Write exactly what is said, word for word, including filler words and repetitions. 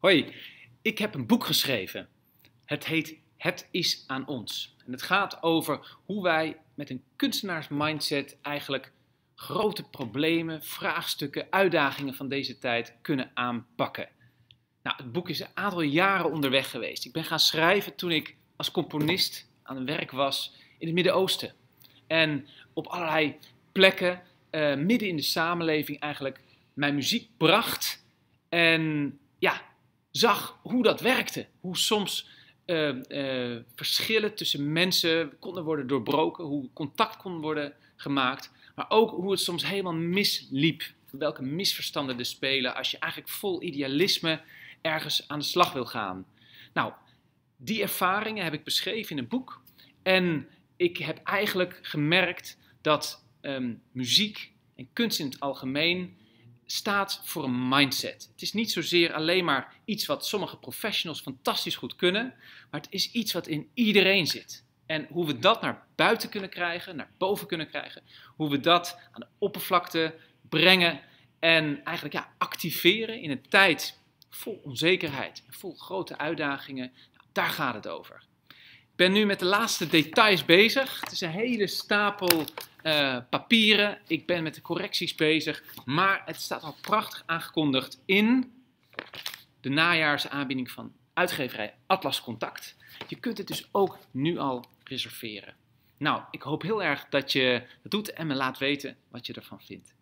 Hoi, ik heb een boek geschreven. Het heet Het is aan ons. En het gaat over hoe wij met een kunstenaarsmindset eigenlijk grote problemen, vraagstukken, uitdagingen van deze tijd kunnen aanpakken. Nou, het boek is een aantal jaren onderweg geweest. Ik ben gaan schrijven toen ik als componist aan het werk was in het Midden-Oosten. En op allerlei plekken, uh, midden in de samenleving eigenlijk, mijn muziek bracht. En ja, zag hoe dat werkte. Hoe soms uh, uh, verschillen tussen mensen konden worden doorbroken. Hoe contact kon worden gemaakt. Maar ook hoe het soms helemaal misliep. Welke misverstanden er spelen als je eigenlijk vol idealisme ergens aan de slag wil gaan. Nou, die ervaringen heb ik beschreven in een boek. En ik heb eigenlijk gemerkt dat um, muziek en kunst in het algemeen staat voor een mindset. Het is niet zozeer alleen maar iets wat sommige professionals fantastisch goed kunnen, maar het is iets wat in iedereen zit. En hoe we dat naar buiten kunnen krijgen, naar boven kunnen krijgen, hoe we dat aan de oppervlakte brengen en eigenlijk ja, activeren in een tijd vol onzekerheid, vol grote uitdagingen, nou, daar gaat het over. Ik ben nu met de laatste details bezig. Het is een hele stapel uh, papieren. Ik ben met de correcties bezig. Maar het staat al prachtig aangekondigd in de najaarsaanbieding van uitgeverij Atlas Contact. Je kunt het dus ook nu al reserveren. Nou, ik hoop heel erg dat je dat doet en me laat weten wat je ervan vindt.